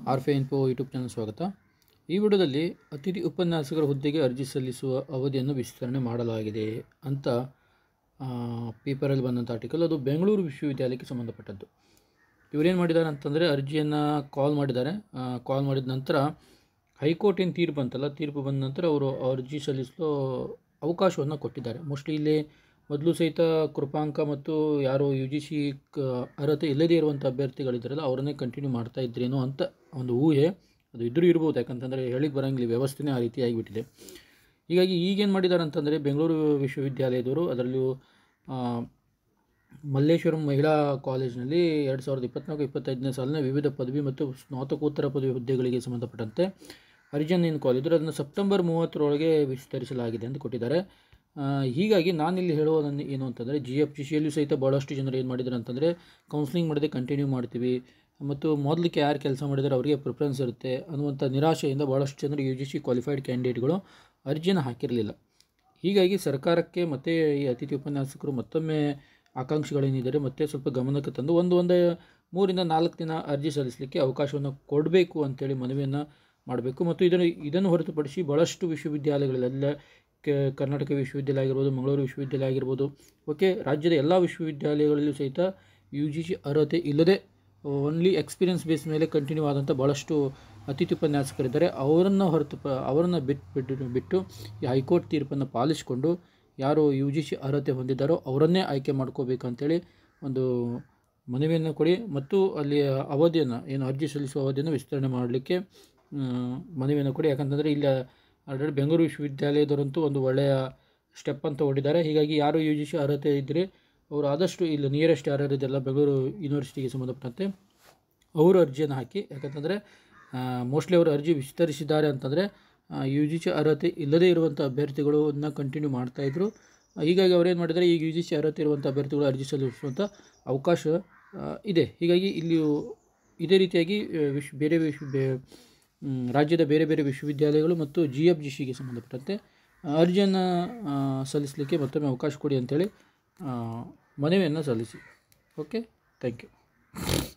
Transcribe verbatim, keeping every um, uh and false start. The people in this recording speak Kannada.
ಆರ್ಫೆ ಇನ್ಫೋ ಯೂಟ್ಯೂಬ್ ಚಾನಲ್ ಸ್ವಾಗತ. ಈ ವಿಡಿಯೋದಲ್ಲಿ ಅತಿಥಿ ಉಪನ್ಯಾಸಕರ ಹುದ್ದೆಗೆ ಅರ್ಜಿ ಸಲ್ಲಿಸುವ ಅವಧಿಯನ್ನು ವಿಸ್ತರಣೆ ಮಾಡಲಾಗಿದೆ ಅಂತ ಪೇಪರಲ್ಲಿ ಬಂದಂಥ ಆರ್ಟಿಕಲ್. ಅದು ಬೆಂಗಳೂರು ವಿಶ್ವವಿದ್ಯಾಲಯಕ್ಕೆ ಸಂಬಂಧಪಟ್ಟದ್ದು. ಇವರೇನು ಮಾಡಿದ್ದಾರೆ ಅಂತಂದರೆ ಅರ್ಜಿಯನ್ನು ಕಾಲ್ ಮಾಡಿದ್ದಾರೆ. ಕಾಲ್ ಮಾಡಿದ ನಂತರ ಹೈಕೋರ್ಟ್ ಏನು ತೀರ್ಪು ಬಂತಲ್ಲ, ತೀರ್ಪು ಬಂದ ನಂತರ ಅವರು ಅರ್ಜಿ ಸಲ್ಲಿಸಲು ಅವಕಾಶವನ್ನು ಕೊಟ್ಟಿದ್ದಾರೆ. ಮೋಸ್ಟ್ಲಿ ಇಲ್ಲಿ ಮೊದಲು ಸಹಿತ ಕೃಪಾಂಕ ಮತ್ತು ಯಾರು ಯು ಜಿ ಸಿ ಅರ್ಹತೆ ಇಲ್ಲದೇ ಇರುವಂಥ ಅಭ್ಯರ್ಥಿಗಳಿದ್ದಾರಲ್ಲ ಅವರನ್ನೇ ಕಂಟಿನ್ಯೂ ಮಾಡ್ತಾ ಇದ್ರೇನೋ ಅಂತ ಒಂದು ಊಹೆ. ಅದು ಇದ್ರೂ ಇರ್ಬೋದು, ಯಾಕಂತಂದರೆ ಹೇಳಿಕ್ಕೆ ಬರೋಂಗಿಲ್ಲ, ವ್ಯವಸ್ಥೆನೇ ಆ ರೀತಿ ಆಗಿಬಿಟ್ಟಿದೆ. ಹೀಗಾಗಿ ಈಗೇನು ಮಾಡಿದ್ದಾರೆ ಅಂತಂದರೆ ಬೆಂಗಳೂರು ವಿಶ್ವವಿದ್ಯಾಲಯದವರು, ಅದರಲ್ಲೂ ಮಲ್ಲೇಶ್ವರಂ ಮಹಿಳಾ ಕಾಲೇಜಿನಲ್ಲಿ ಎರಡು ಸಾವಿರದ ಇಪ್ಪತ್ತ್ನಾಲ್ಕು ಇಪ್ಪತ್ತೈದನೇ ಸಾಲಿನ ವಿವಿಧ ಪದವಿ ಮತ್ತು ಸ್ನಾತಕೋತ್ತರ ಪದವಿ ಹುದ್ದೆಗಳಿಗೆ ಸಂಬಂಧಪಟ್ಟಂತೆ ಅರ್ಜಿಯನ್ನು ಏನು ಕಾಲ್ ಇದ್ದರು ಅದನ್ನು ಸೆಪ್ಟೆಂಬರ್ ಮೂವತ್ತರೊಳಗೆ ವಿಸ್ತರಿಸಲಾಗಿದೆ ಅಂತ ಕೊಟ್ಟಿದ್ದಾರೆ. ಹೀಗಾಗಿ ನಾನಿಲ್ಲಿ ಹೇಳೋದನ್ನು ಏನು ಅಂತಂದರೆ ಜಿ ಎಫ್ ಜಿ ಸಿಯಲ್ಲೂ ಸಹಿತ ಭಾಳಷ್ಟು ಜನರು ಏನು ಮಾಡಿದ್ದಾರೆ ಅಂತಂದರೆ ಕೌನ್ಸ್ಲಿಂಗ್ ಮಾಡದೆ ಕಂಟಿನ್ಯೂ ಮಾಡ್ತೀವಿ ಮತ್ತು ಮೊದಲಿಗೆ ಯಾರು ಕೆಲಸ ಮಾಡಿದರೆ ಅವರಿಗೆ ಪ್ರಿಫರೆನ್ಸ್ ಇರುತ್ತೆ ಅನ್ನುವಂಥ ನಿರಾಶೆಯಿಂದ ಭಾಳಷ್ಟು ಜನರು ಯು ಜಿ ಸಿ ಕ್ವಾಲಿಫೈಡ್ ಕ್ಯಾಂಡಿಡೇಟ್ಗಳು ಅರ್ಜಿಯನ್ನು ಹಾಕಿರಲಿಲ್ಲ. ಹೀಗಾಗಿ ಸರ್ಕಾರಕ್ಕೆ ಮತ್ತು ಈ ಅತಿಥಿ ಉಪನ್ಯಾಸಕರು ಮತ್ತೊಮ್ಮೆ ಆಕಾಂಕ್ಷಿಗಳೇನಿದ್ದಾರೆ ಮತ್ತೆ ಸ್ವಲ್ಪ ಗಮನಕ್ಕೆ ತಂದು ಒಂದು ಒಂದು ಮೂರಿಂದ ನಾಲ್ಕು ದಿನ ಅರ್ಜಿ ಸಲ್ಲಿಸಲಿಕ್ಕೆ ಅವಕಾಶವನ್ನು ಕೊಡಬೇಕು ಅಂತೇಳಿ ಮನವಿಯನ್ನು ಮಾಡಬೇಕು. ಮತ್ತು ಇದನ್ನು ಇದನ್ನು ಹೊರತುಪಡಿಸಿ ಭಾಳಷ್ಟು ವಿಶ್ವವಿದ್ಯಾಲಯಗಳೆಲ್ಲ ಕರ್ನಾಟಕ ವಿಶ್ವವಿದ್ಯಾಲಯ ಆಗಿರ್ಬೋದು, ಮಂಗಳೂರು ವಿಶ್ವವಿದ್ಯಾಲಯ ಆಗಿರ್ಬೋದು, ಓಕೆ, ರಾಜ್ಯದ ಎಲ್ಲ ವಿಶ್ವವಿದ್ಯಾಲಯಗಳಲ್ಲೂ ಸಹಿತ ಯು ಜಿ ಸಿ ಅರ್ಹತೆ ಇಲ್ಲದೆ ಓನ್ಲಿ ಎಕ್ಸ್ಪೀರಿಯನ್ಸ್ ಬೇಸ್ ಮೇಲೆ ಕಂಟಿನ್ಯೂ ಆದಂಥ ಭಾಳಷ್ಟು ಅತಿಥಿ ಉಪನ್ಯಾಸಕರಿದ್ದಾರೆ. ಅವರನ್ನು ಹೊರತು ಅವರನ್ನು ಬಿಟ್ಟು ಬಿಟ್ಟು ಬಿಟ್ಟು ಈ ಹೈಕೋರ್ಟ್ ತೀರ್ಪನ್ನು ಪಾಲಿಸಿಕೊಂಡು ಯಾರು ಯು ಜಿ ಸಿ ಅರ್ಹತೆ ಹೊಂದಿದ್ದಾರೋ ಅವರನ್ನೇ ಆಯ್ಕೆ ಮಾಡ್ಕೋಬೇಕಂತೇಳಿ ಒಂದು ಮನವಿಯನ್ನು ಕೊಡಿ ಮತ್ತು ಅಲ್ಲಿ ಅವಧಿಯನ್ನು ಏನು ಅರ್ಜಿ ಸಲ್ಲಿಸುವ ಅವಧಿಯನ್ನು ವಿಸ್ತರಣೆ ಮಾಡಲಿಕ್ಕೆ ಮನವಿಯನ್ನು ಕೊಡಿ. ಯಾಕಂತಂದರೆ ಇಲ್ಲಿ ಆಲ್ರೆಡಿ ಬೆಂಗಳೂರು ವಿಶ್ವವಿದ್ಯಾಲಯದವರಂತೂ ಒಂದು ಒಳ್ಳೆಯ ಸ್ಟೆಪ್ ಅಂತ ಹೊಡಿದ್ದಾರೆ. ಹೀಗಾಗಿ ಯಾರು ಯು ಜಿ ಸಿ ಅರ್ಹತೆ ಇದ್ದರೆ ಅವರು ಆದಷ್ಟು ಇಲ್ಲಿ ನಿಯರೆಸ್ಟ್ ಯಾರ್ಯಾರು ಇದೆಲ್ಲ ಬೆಂಗಳೂರು ಯೂನಿವರ್ಸಿಟಿಗೆ ಸಂಬಂಧಪಟ್ಟಂತೆ ಅವರು ಅರ್ಜಿಯನ್ನು ಹಾಕಿ. ಯಾಕಂತಂದರೆ ಮೋಸ್ಟ್ಲಿ ಅವರು ಅರ್ಜಿ ವಿಸ್ತರಿಸಿದ್ದಾರೆ ಅಂತಂದರೆ ಯು ಜಿ ಸಿ ಅರ್ಹತೆ ಇಲ್ಲದೇ ಇರುವಂಥ ಅಭ್ಯರ್ಥಿಗಳನ್ನ ಕಂಟಿನ್ಯೂ ಮಾಡ್ತಾಯಿದ್ರು. ಹೀಗಾಗಿ ಅವರೇನು ಮಾಡಿದ್ದಾರೆ, ಈಗ ಯು ಜಿ ಸಿ ಅರ್ಹತೆ ಇರುವಂಥ ಅಭ್ಯರ್ಥಿಗಳು ಅರ್ಜಿ ಸಲ್ಲಿಸುವಂಥ ಅವಕಾಶ ಇದೆ. ಹೀಗಾಗಿ ಇಲ್ಲಿ ಇದೇ ರೀತಿಯಾಗಿ ವಿಶ್ ಬೇರೆ ವಿಶ್ವ ಬೇ ರಾಜ್ಯದ ಬೇರೆ ಬೇರೆ ವಿಶ್ವವಿದ್ಯಾಲಯಗಳು ಮತ್ತು ಜಿ ಎಫ್ ಜಿ ಸಿಗೆ ಸಂಬಂಧಪಟ್ಟಂತೆ ಅರ್ಜಿಯನ್ನು ಸಲ್ಲಿಸಲಿಕ್ಕೆ ಮತ್ತೊಮ್ಮೆ ಅವಕಾಶ ಕೊಡಿ ಅಂತೇಳಿ ಮನವಿಯನ್ನು ಸಲ್ಲಿಸಿ. Okay, thank you.